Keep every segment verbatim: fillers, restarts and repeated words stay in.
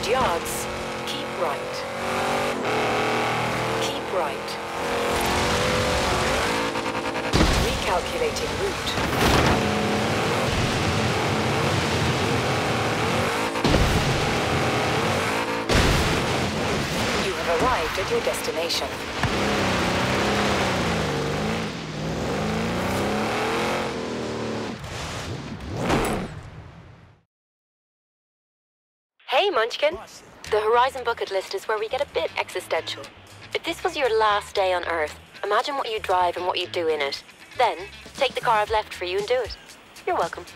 hundred yards, keep right. Keep right. Recalculating route. You have arrived at your destination. Hey, Munchkin. The Horizon bucket list is where we get a bit existential. If this was your last day on Earth, imagine what you drive and what you do in it. Then, take the car I've left for you and do it. You're welcome.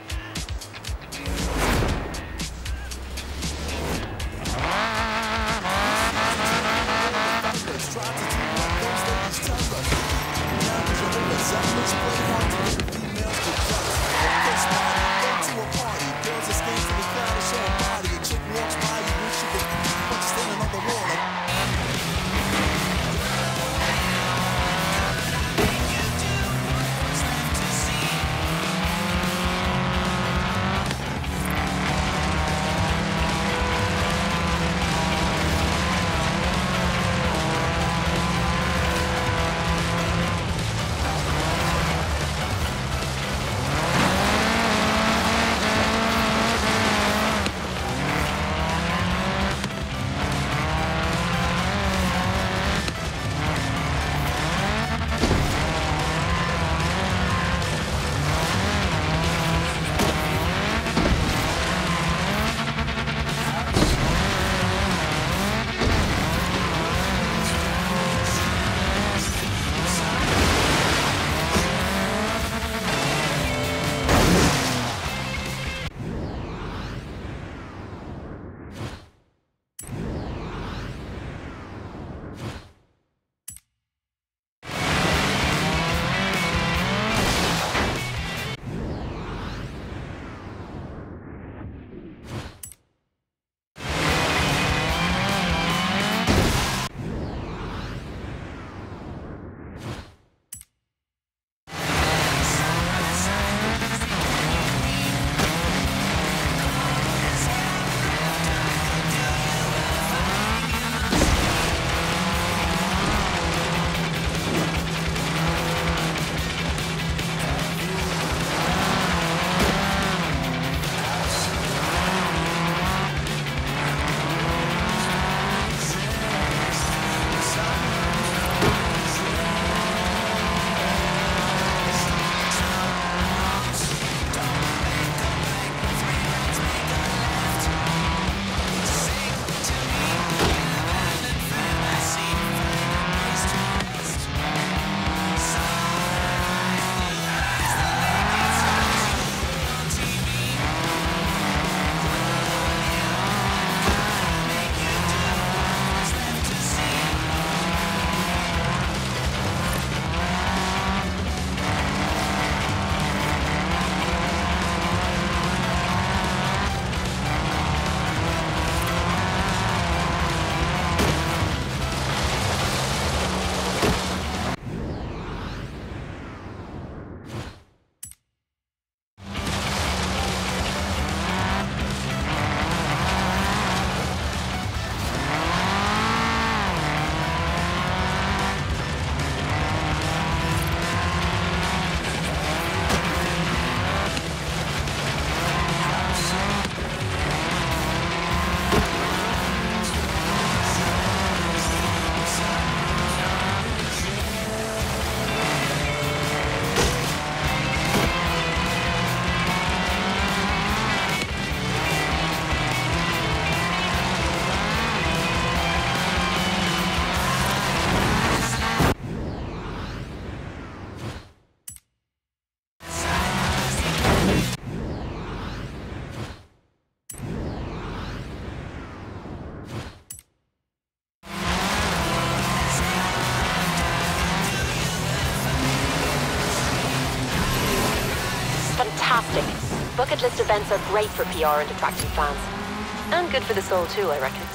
Fantastic. Bucket list events are great for P R and attracting fans. And good for the soul too, I reckon.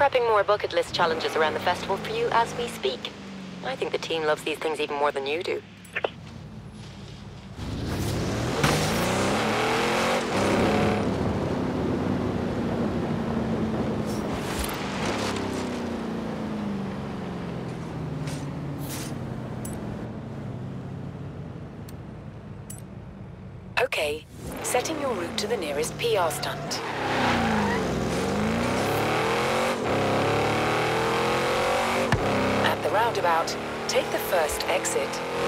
prepping more bucket list challenges around the festival for you as we speak. I think the team loves these things even more than you do. Okay, setting your route to the nearest P R stunt. At the roundabout, take the first exit.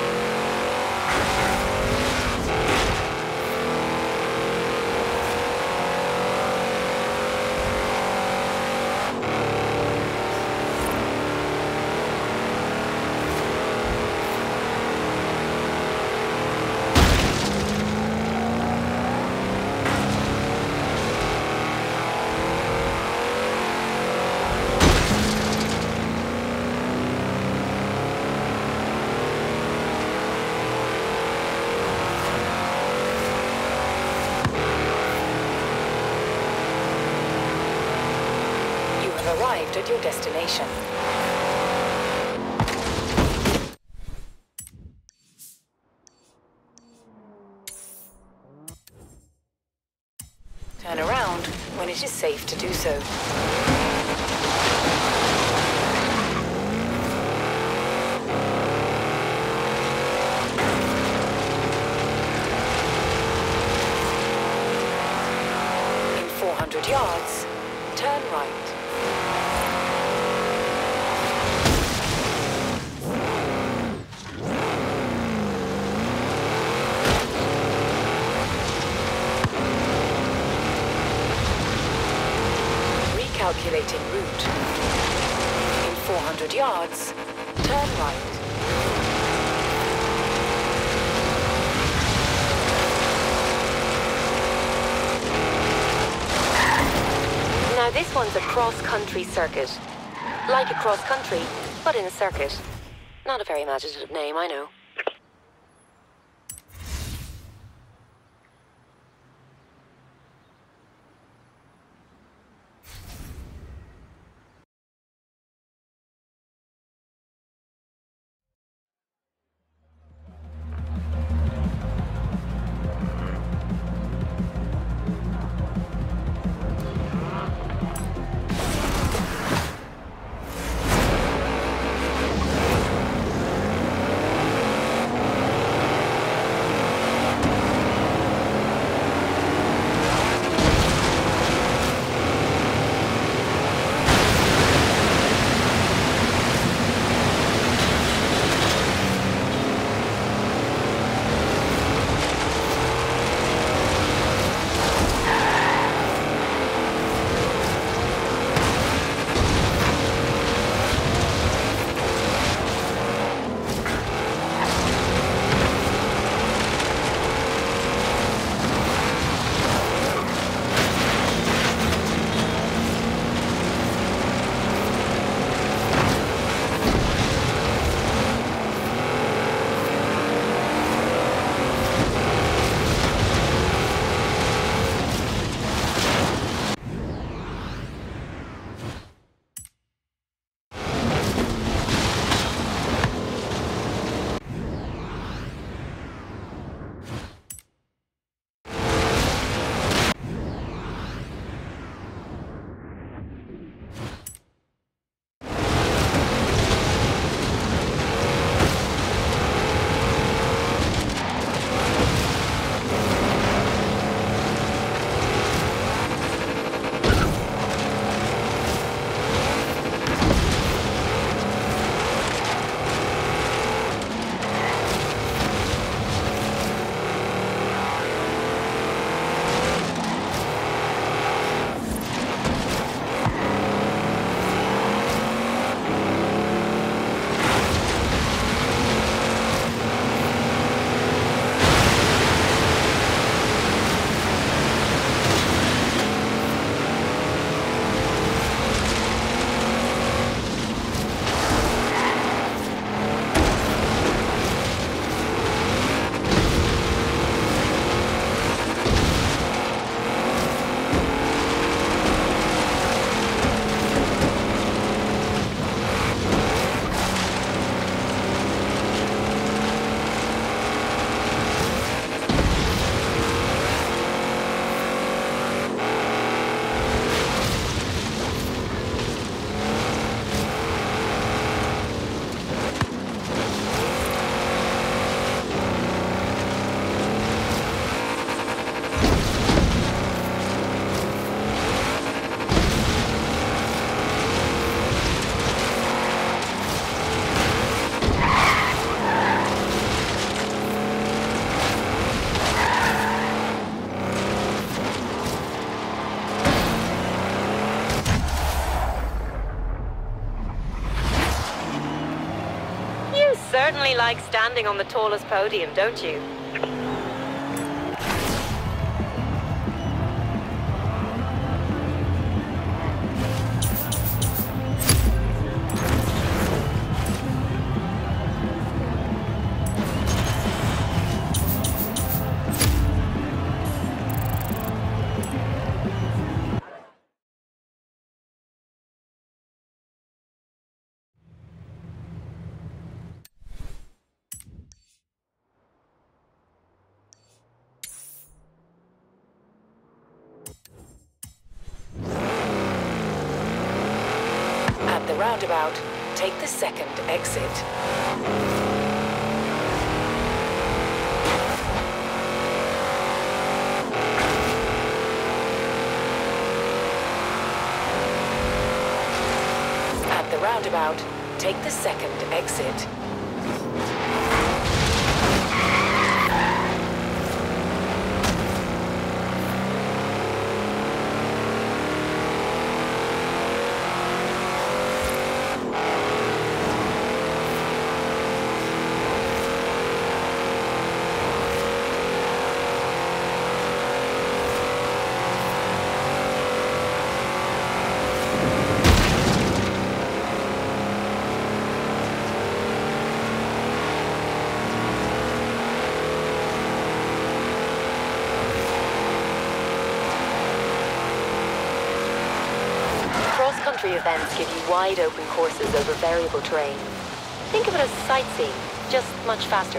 Arrived at your destination. Turn around when it is safe to do so. In four hundred yards, turn right. Calculating route. In four hundred yards, turn right. Now this one's a cross-country circuit. Like a cross-country, but in a circuit. Not a very imaginative name, I know. like standing on the tallest podium, don't you? At the roundabout, take the second exit. At the roundabout, take the second exit. Cross-country events give you wide-open courses over variable terrain. Think of it as sightseeing, just much faster.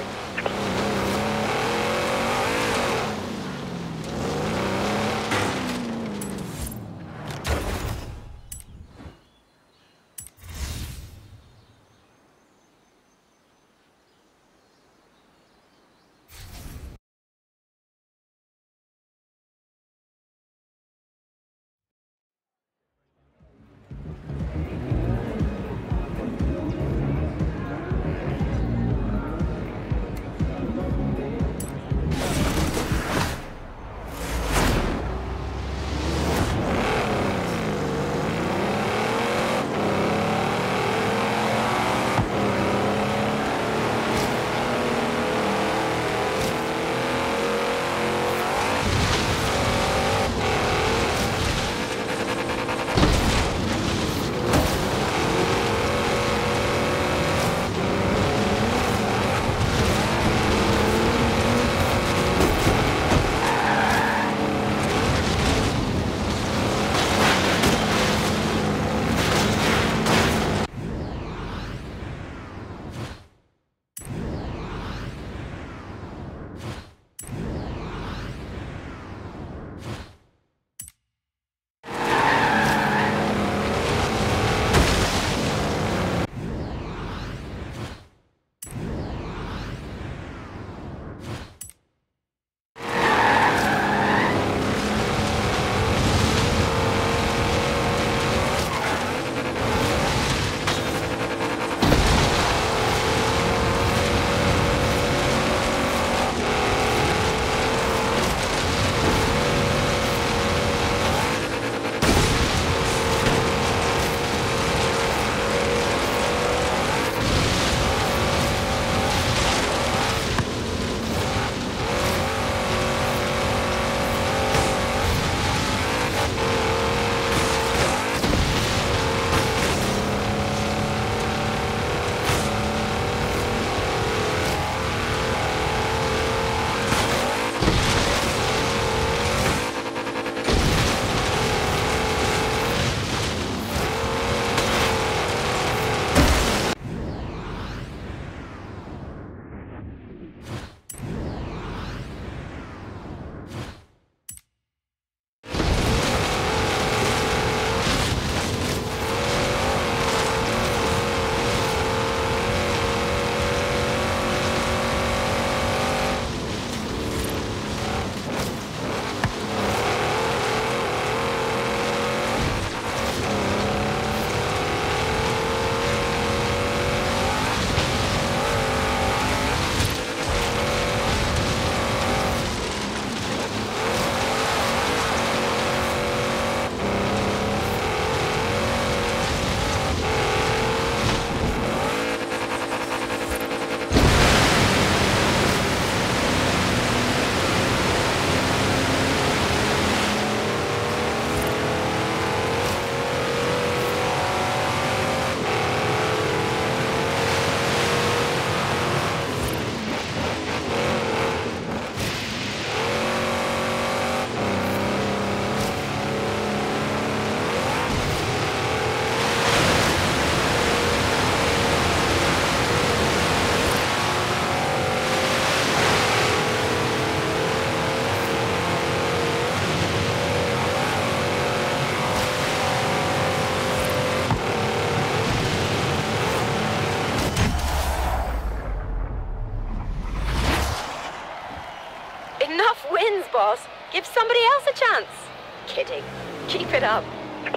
Tough wins, boss. Give somebody else a chance. Kidding. Keep it up.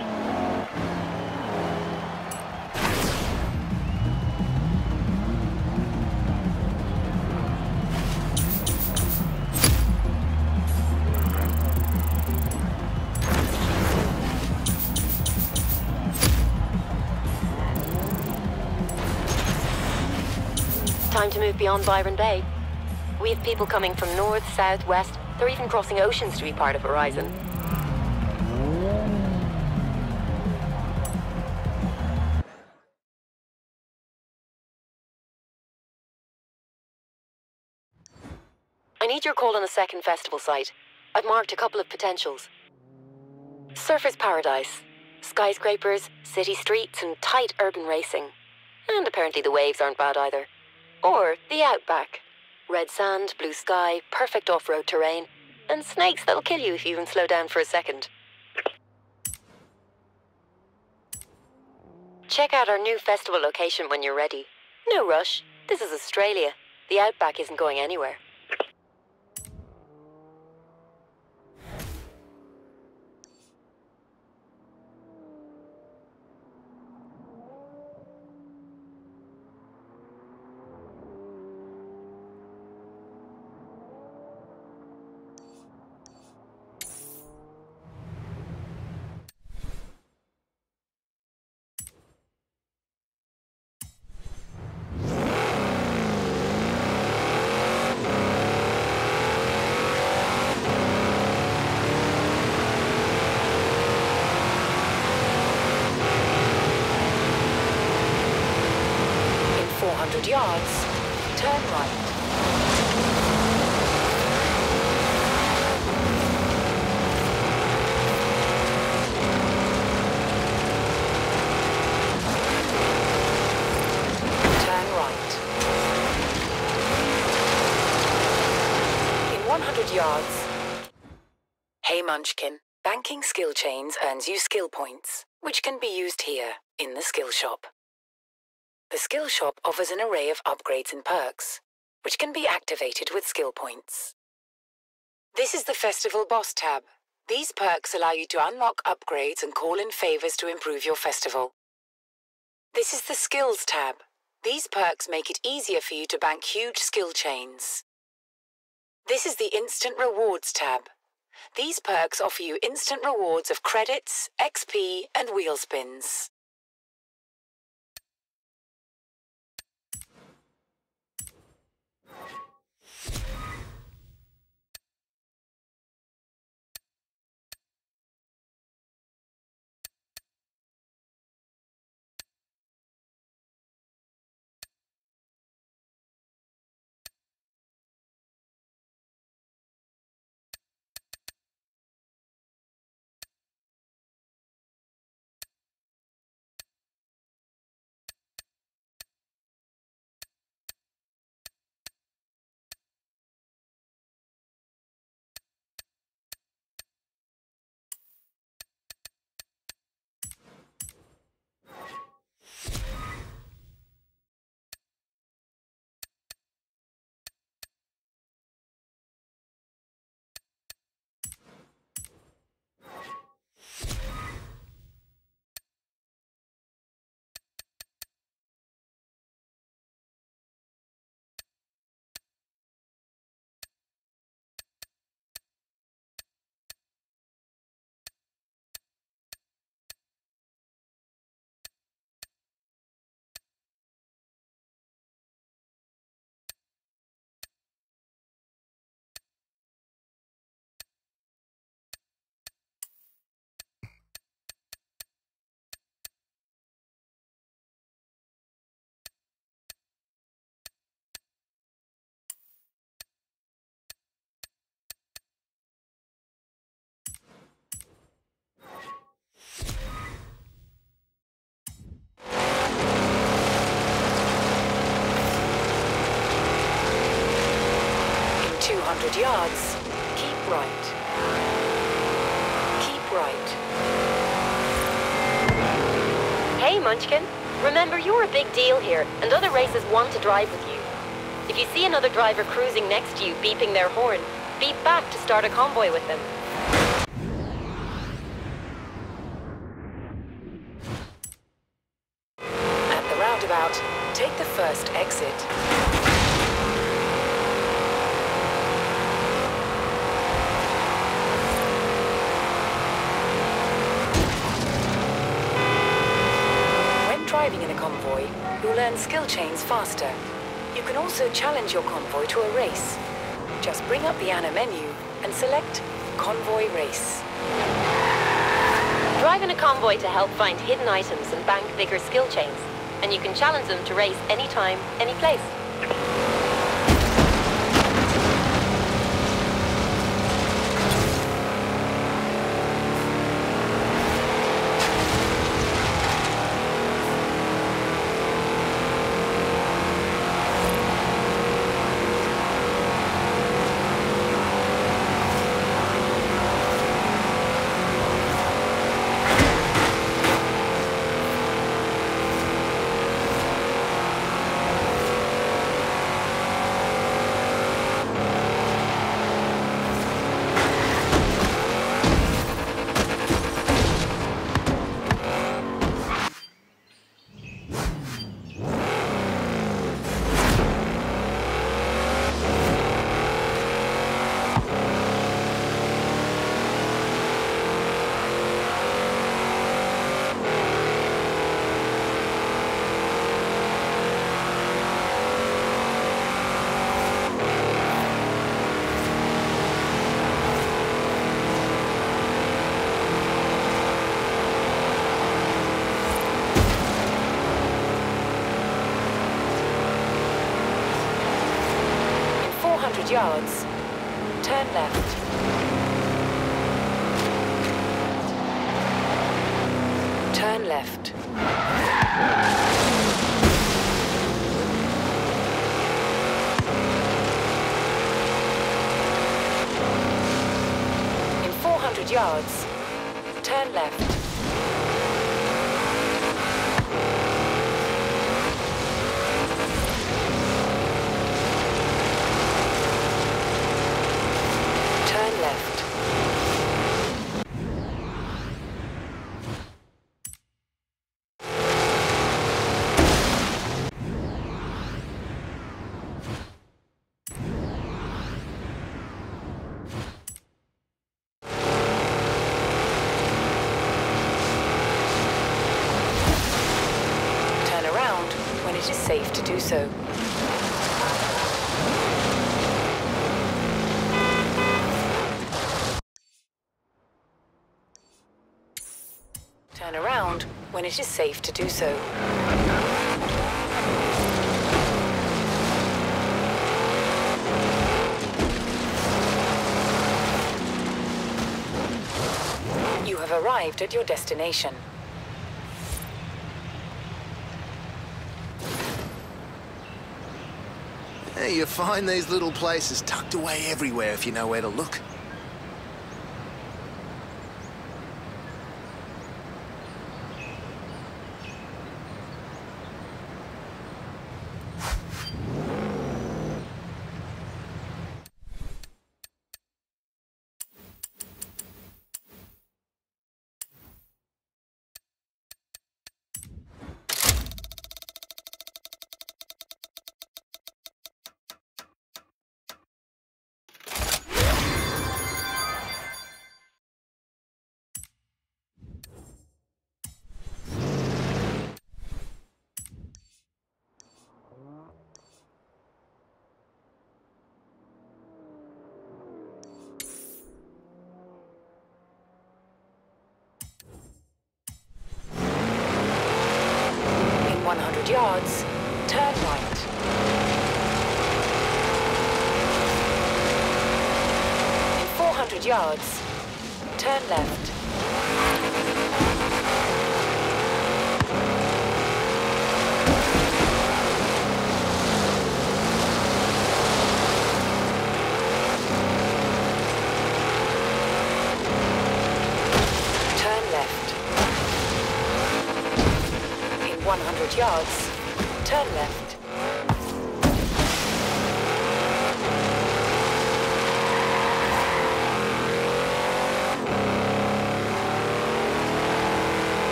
Time to move beyond Byron Bay. We have people coming from north, south, west. They're even crossing oceans to be part of Horizon. I need your call on a second festival site. I've marked a couple of potentials. Surfer's Paradise. Skyscrapers, city streets, and tight urban racing. And apparently the waves aren't bad either. Or the Outback. Red sand, blue sky, perfect off-road terrain, and snakes that'll kill you if you even slow down for a second. Check out our new festival location when you're ready. No rush. This is Australia. The Outback isn't going anywhere. Yards, turn right. Turn right. In one hundred yards. Hey Munchkin, banking skill chains earns you skill points, which can be used here, in the skill shop. The skill shop offers an array of upgrades and perks, which can be activated with skill points. This is the Festival Boss tab. These perks allow you to unlock upgrades and call in favors to improve your festival. This is the Skills tab. These perks make it easier for you to bank huge skill chains. This is the Instant Rewards tab. These perks offer you instant rewards of credits, X P, and wheel spins. two hundred yards, keep right. Keep right. Hey, Munchkin. Remember, you're a big deal here, and other races want to drive with you. If you see another driver cruising next to you beeping their horn, Be back to start a convoy with them. At the roundabout, take the first exit. Driving in a convoy, you'll learn skill chains faster. You can also challenge your convoy to a race. Just bring up the Anna menu and select Convoy Race. Drive in a convoy to help find hidden items and bank bigger skill chains. And you can challenge them to race anytime, any place. Yards. Turn left. Turn left. In four hundred yards, turn left. It is safe to do so. Turn around when it is safe to do so. You have arrived at your destination. Hey, you find these little places tucked away everywhere if you know where to look. one hundred yards, turn right. In four hundred yards, turn left. Turn left. In one hundred yards, turn left.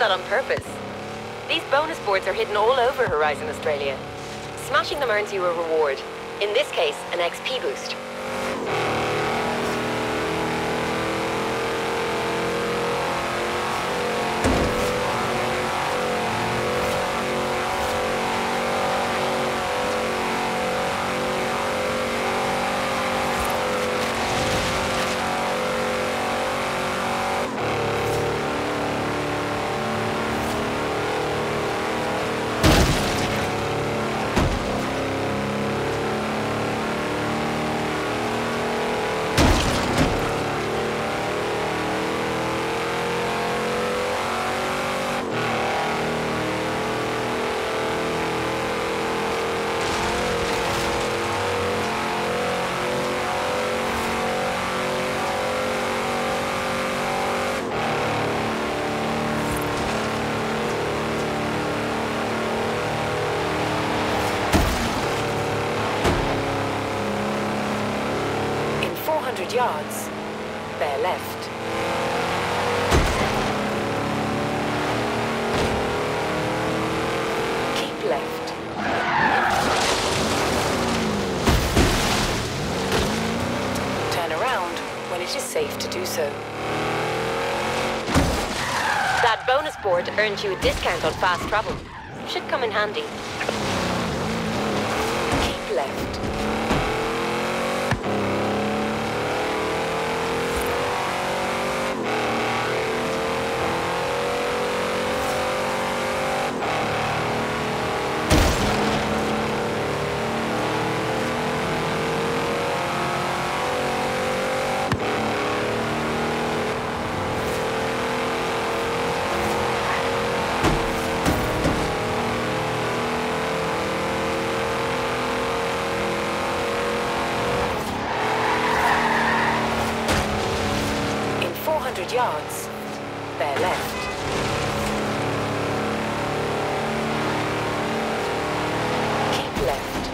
that on purpose. These bonus boards are hidden all over Horizon Australia. Smashing them earns you a reward. In this case, an X P boost. Yards, bear left. Keep left. Turn around when it is safe to do so. That bonus board earned you a discount on fast travel. Should come in handy. Keep left. Yards, bear left. Keep left.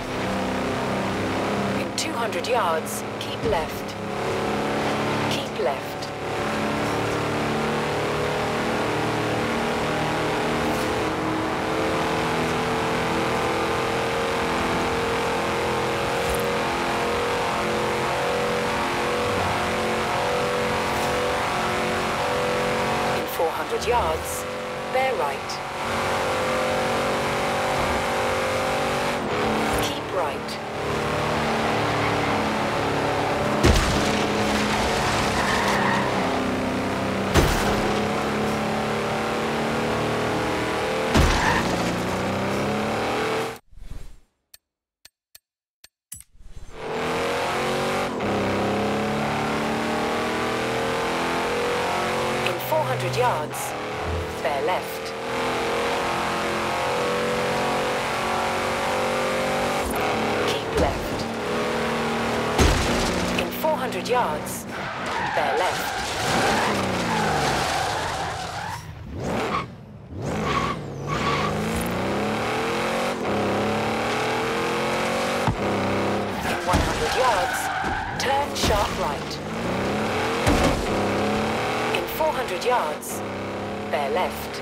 In two hundred yards, keep left. Keep left. four hundred yards, bear right. Keep right. four hundred yards, bear left. Keep left. In four hundred yards, bear left. In one hundred yards, turn sharp right. four hundred yards, bear left.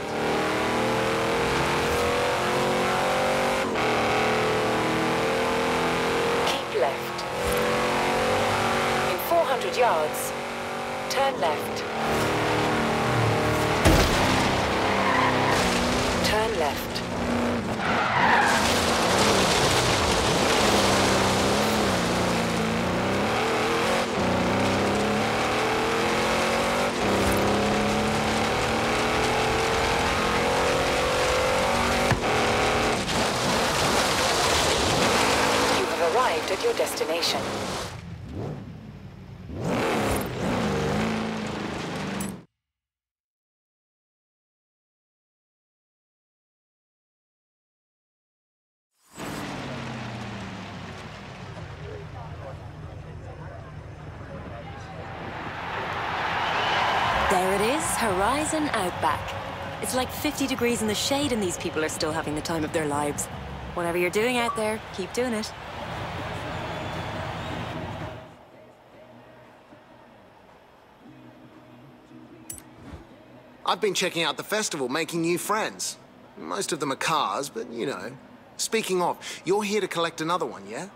Keep left. In four hundred yards, turn left. Turn left. Arrived at your destination. There it is, Horizon Outback. It's like fifty degrees in the shade and these people are still having the time of their lives. Whatever you're doing out there, keep doing it. I've been checking out the festival, making new friends. Most of them are cars, but you know. Speaking of, you're here to collect another one, yeah?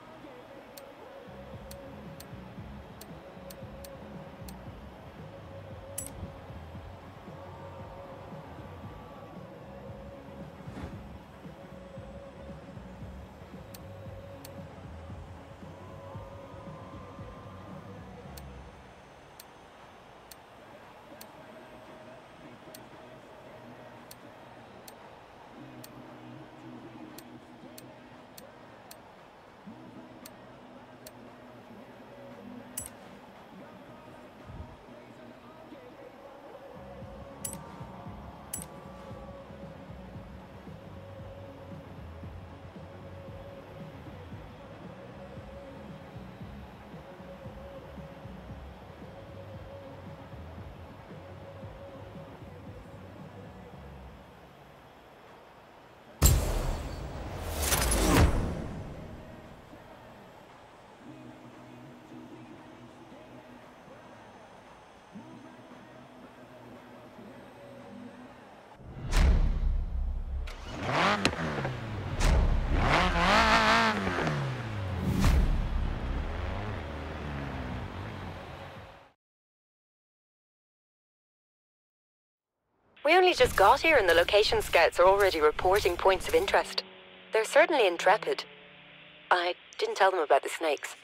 We only just got here and the location scouts are already reporting points of interest. They're certainly intrepid. I didn't tell them about the snakes.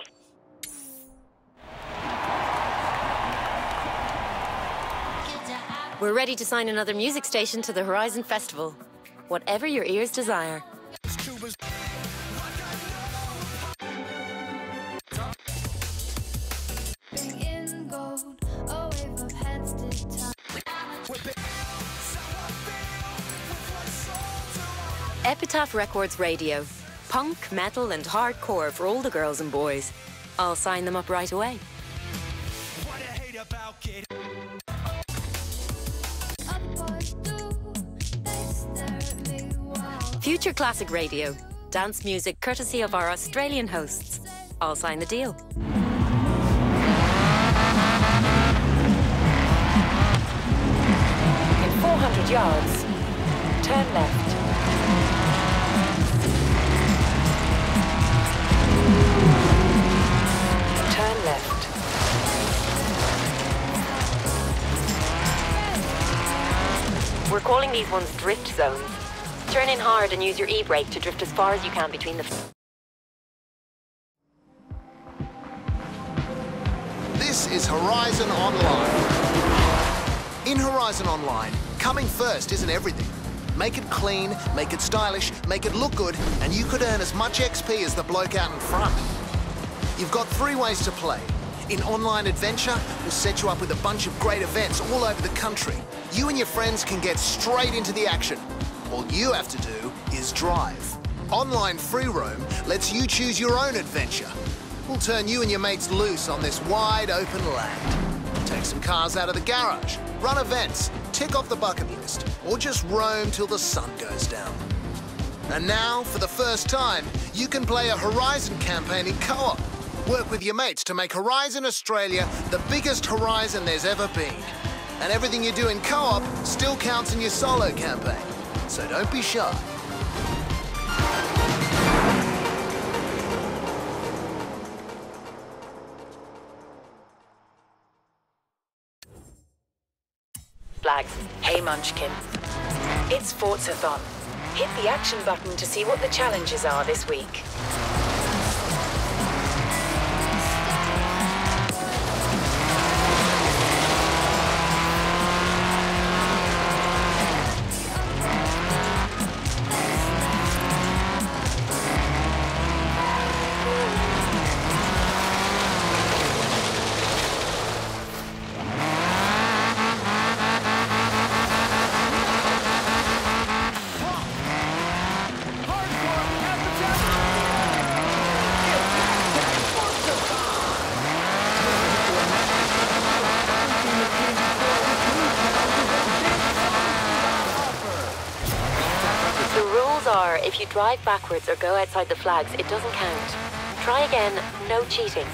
We're ready to sign another music station to the Horizon Festival. Whatever your ears desire. Epitaph Records Radio. Punk, metal and hardcore for all the girls and boys. I'll sign them up right away. Future Classic Radio. Dance music courtesy of our Australian hosts. I'll sign the deal. In four hundred yards, turn left. Turn left. We're calling these ones drift zones. Turn in hard and use your e-brake to drift as far as you can between the... This is Horizon Online. In Horizon Online, coming first isn't everything. Make it clean, make it stylish, make it look good, and you could earn as much X P as the bloke out in front. You've got three ways to play. In Online Adventure, we'll set you up with a bunch of great events all over the country. You and your friends can get straight into the action. All you have to do is drive. Online Free Roam lets you choose your own adventure. We'll turn you and your mates loose on this wide open land. Take some cars out of the garage, run events, tick off the bucket list, or just roam till the sun goes down. And now, for the first time, you can play a Horizon campaign in co-op. Work with your mates to make Horizon Australia the biggest Horizon there's ever been. And everything you do in co-op still counts in your solo campaign. So don't be shy. Flags. Hey Munchkin. It's Forzathon. Hit the action button to see what the challenges are this week. If you drive backwards or go outside the flags, it doesn't count. Try again, no cheating.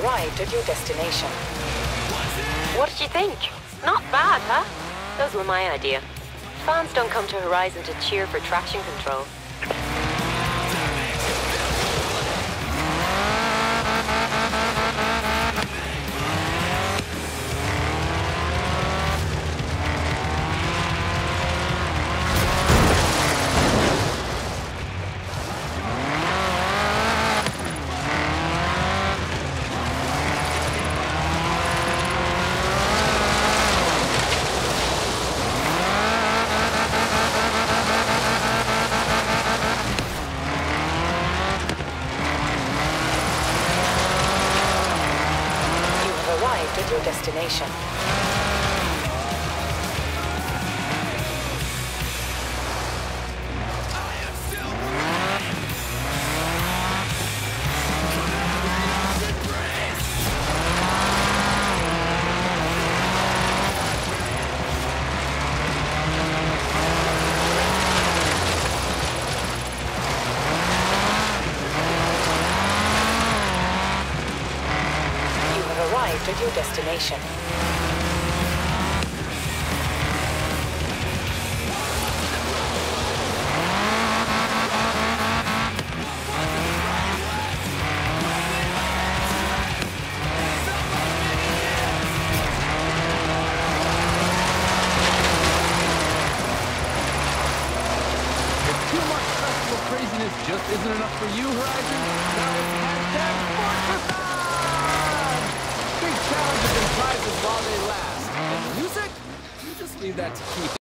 arrived at your destination. What did you think? Not bad, huh? Those were my idea. Fans don't come to Horizon to cheer for traction control. At your destination. Arrived at your destination. If too much festival craziness just isn't enough for you, Horizon, now it's hashtag Fortress on! Big challenges and prizes while they last. And the music? You just leave that to Keith.